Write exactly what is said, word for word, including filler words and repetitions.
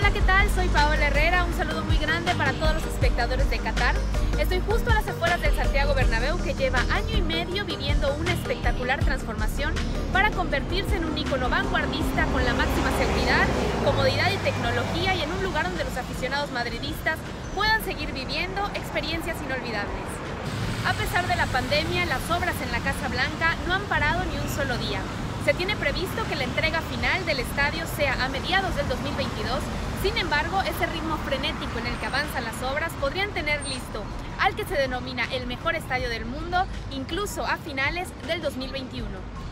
Hola, ¿qué tal? Soy Paola Herrera, un saludo muy grande para todos los espectadores de Qatar. Estoy justo a las afueras del Santiago Bernabéu, que lleva año y medio viviendo una espectacular transformación para convertirse en un ícono vanguardista con la máxima seguridad, comodidad y tecnología, y en un lugar donde los aficionados madridistas puedan seguir viviendo experiencias inolvidables. A pesar de la pandemia, las obras en la Casa Blanca no han parado ni un solo día. Se tiene previsto que la entrega final del estadio sea a mediados del dos mil veintidós, sin embargo, ese ritmo frenético en el que avanzan las obras podrían tener listo al que se denomina el mejor estadio del mundo, incluso a finales del dos mil veintiuno.